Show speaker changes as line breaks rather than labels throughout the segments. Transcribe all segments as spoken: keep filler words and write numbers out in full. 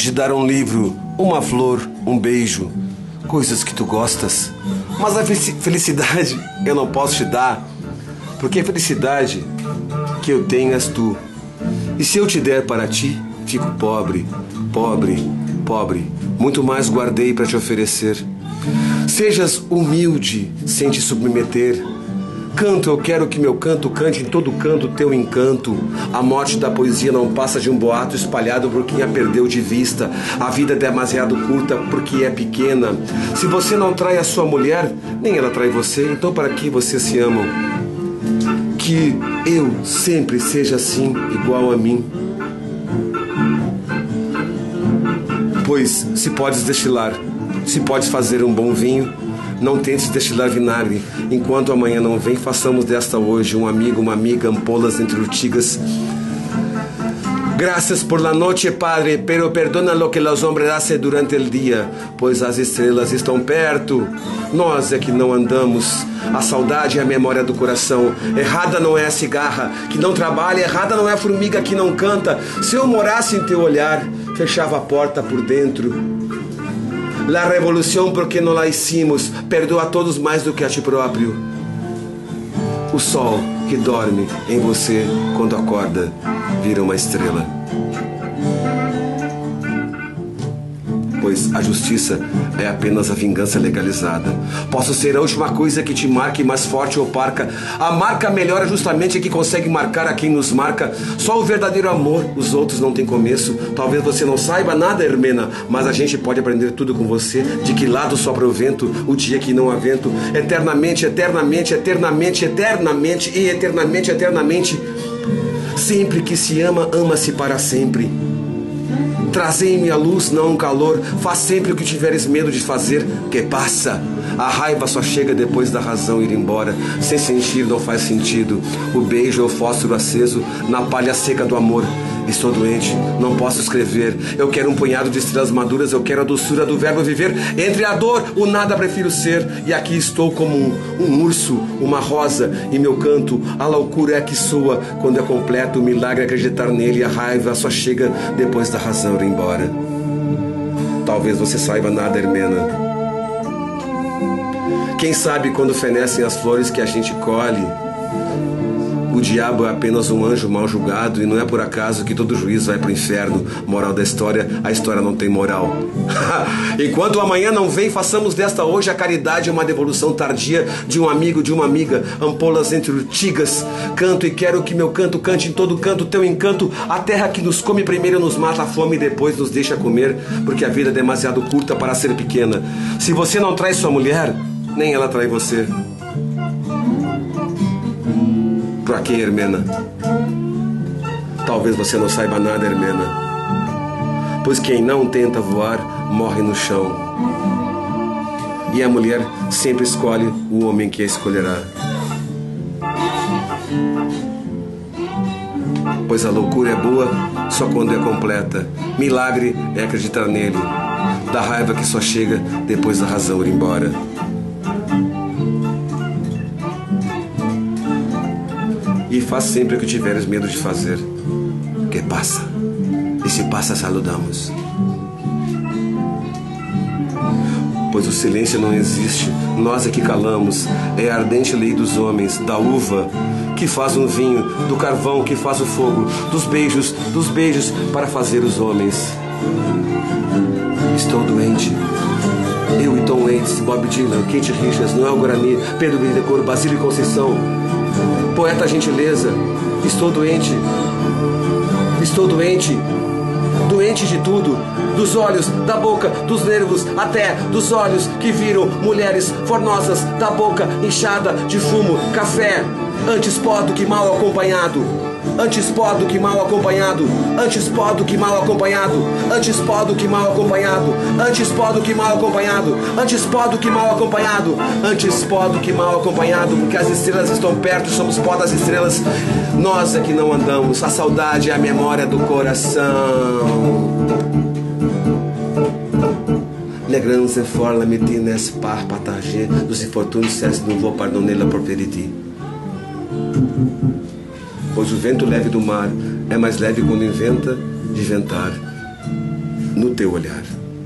te dar um livro, uma flor, um beijo, coisas que tu gostas. Mas a felicidade eu não posso te dar, porque a felicidade que eu tenho és tu. E se eu te der para ti, fico pobre, pobre, pobre. Muito mais guardei para te oferecer. Sejas humilde sem te submeter. Canto, eu quero que meu canto cante em todo canto teu encanto. A morte da poesia não passa de um boato espalhado por quem a perdeu de vista. A vida é demasiado curta porque é pequena. Se você não trai a sua mulher, nem ela trai você, então para que vocês se amam? Que eu sempre seja assim, igual a mim. Pois se podes destilar, se podes fazer um bom vinho, não tentes destilar vinagre. Enquanto amanhã não vem, façamos desta hoje um amigo, uma amiga, ampolas entre urtigas. Gracias por la noche, Padre, pero perdona lo que los hombres hacen durante el día, pois as estrelas estão perto. Nós é que não andamos. A saudade é a memória do coração. Errada não é a cigarra que não trabalha, errada não é a formiga que não canta. Se eu morasse em teu olhar, fechava a porta por dentro. La revolução porque não la hicimos, perdoa a todos mais do que a ti próprio. O sol que dorme em você quando acorda vira uma estrela. Pois a justiça é apenas a vingança legalizada. Posso ser a última coisa que te marque mais forte ou parca. A marca melhor é justamente a que consegue marcar a quem nos marca. Só o verdadeiro amor, os outros não têm começo. Talvez você não saiba nada, Hermena, mas a gente pode aprender tudo com você. De que lado sopra o vento, o dia que não há vento. Eternamente, eternamente, eternamente, eternamente e eternamente, eternamente. Sempre que se ama, ama-se para sempre. Trazei-me a luz, não o calor. Faz sempre o que tiveres medo de fazer, que passa. A raiva só chega depois da razão ir embora. Sem sentir não faz sentido. O beijo é o fósforo aceso na palha seca do amor. Estou doente, não posso escrever. Eu quero um punhado de estrelas maduras. Eu quero a doçura do verbo viver. Entre a dor, o nada prefiro ser. E aqui estou como um, um urso, uma rosa. E meu canto, a loucura é que soa. Quando é completo, o milagre é acreditar nele. A raiva só chega depois da razão ir embora. Talvez você saiba nada, Hermena. Quem sabe quando fenecem as flores que a gente colhe, o diabo é apenas um anjo mal julgado. E não é por acaso que todo juiz vai para o inferno. Moral da história, a história não tem moral. Enquanto o amanhã não vem, façamos desta hoje a caridade, uma devolução tardia de um amigo, de uma amiga. Ampolas entre urtigas. Canto e quero que meu canto cante em todo canto teu encanto. A terra que nos come primeiro nos mata a fome e depois nos deixa comer, porque a vida é demasiado curta para ser pequena. Se você não trai sua mulher, nem ela trai você. Pra quê, Hermena? Talvez você não saiba nada, Hermena. Pois quem não tenta voar, morre no chão. E a mulher sempre escolhe o homem que a escolherá. Pois a loucura é boa só quando é completa. Milagre é acreditar nele. Da raiva que só chega depois da razão ir embora. E faz sempre o que tiveres medo de fazer, que passa. E se passa, saludamos. Pois o silêncio não existe, nós é que calamos. É a ardente lei dos homens, da uva que faz um vinho, do carvão que faz o fogo, dos beijos, dos beijos para fazer os homens. Estou doente. Eu e Tom Waits, Bob Dylan, Kate Richards, Noel Guarani, Pedro Bittencourt, Basílio Conceição, poeta gentileza. Estou doente. Estou doente. Doente de tudo. Dos olhos, da boca, dos nervos, até dos olhos que viram mulheres formosas, da boca inchada de fumo, café. Antes pó do que mal acompanhado. Antes pó do que mal acompanhado. Antes pó do que mal acompanhado. Antes pó do que mal acompanhado. Antes pó do que mal acompanhado. Antes pó do que mal acompanhado. Antes pó do que mal acompanhado. Porque as estrelas estão perto, somos pó das estrelas. Nós é que não andamos. A saudade é a memória do coração. Les grands efforts, la métier n'est pas partagé. Dos infortúnios cessent de nouveau pardonner la propriété. Pois o vento leve do mar é mais leve quando inventa de ventar. no teu olhar.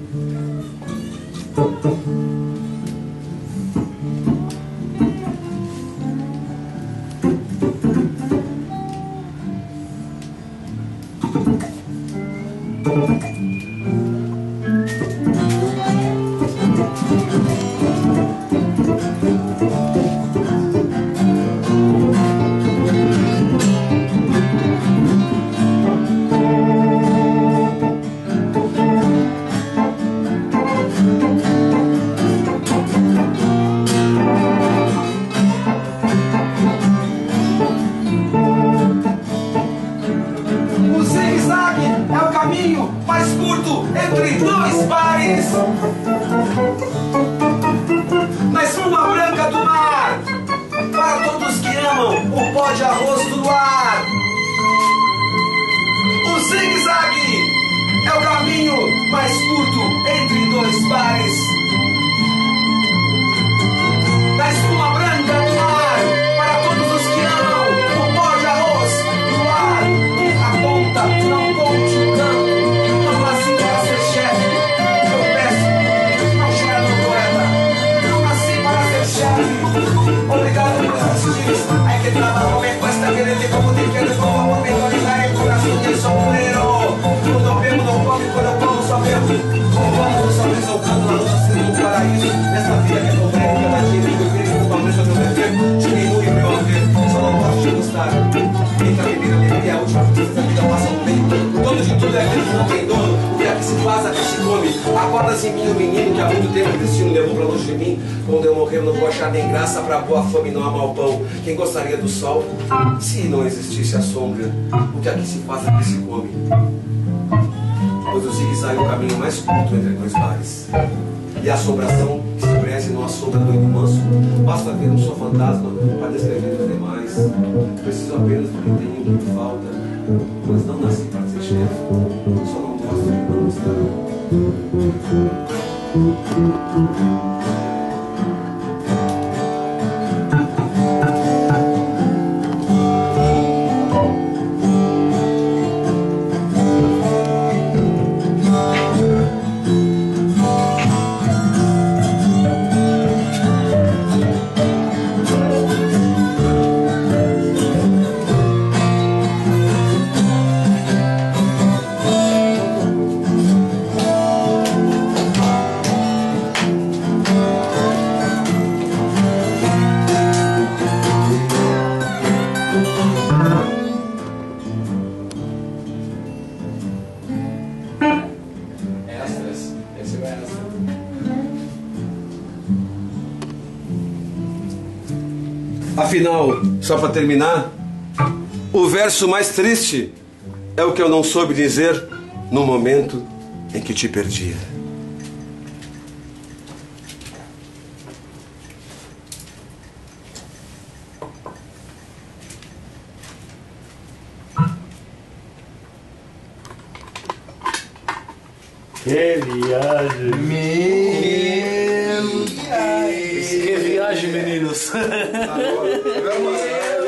Na espuma branca do mar, para todos que amam o pó de arroz do luar. O zigue-zague é o caminho mais curto entre dois pares. Na espuma branca do mar, para todos os que amam o pó de arroz do luar. A conta não conte o canto, não nasci para ser chefe. Eu peço, não chora no poeta, não nasci para ser chefe. Obrigado por assistir. Hay que trabajar me cuesta quererte como te quiero, como por mejorar el corazón y el sombrero. Quando bebo não come, quando eu como só bebo. Como eu só resolvendo na luta sendo um paraíso. Nessa vida que é tão breve, que ela tira e que eu vejo com uma mesa do meu tempo. Cheguei muito e meu amor, só não posso te gostar. Entra a primeira alegria, a última tristeza da vida passa um tempo. O dono de tudo é aquele que não tem dono. O que é que se faz, aqui se come. Acordas em mim, o menino que há muito tempo o destino levou pra longe de mim. Quando eu morrer, eu não vou achar nem graça pra boa fama e não há mau pão. Quem gostaria do sol? Se não existisse a sombra, o que aqui se faz, aqui se come. Pois o zigue-zague é o caminho mais curto entre dois bares. E a assombração que se preze não assombra doido manso. Basta ver um só fantasma para descrever os demais. Preciso apenas do que tenho, que me falta. Mas não nasci para ser chefe. Só não gosto de não estar.
Afinal, só para terminar, o verso mais triste é o que eu não soube dizer no momento em que te perdia.
Que viagem!
Meu Deus!
Que viagem, meninos!
Agora, vamos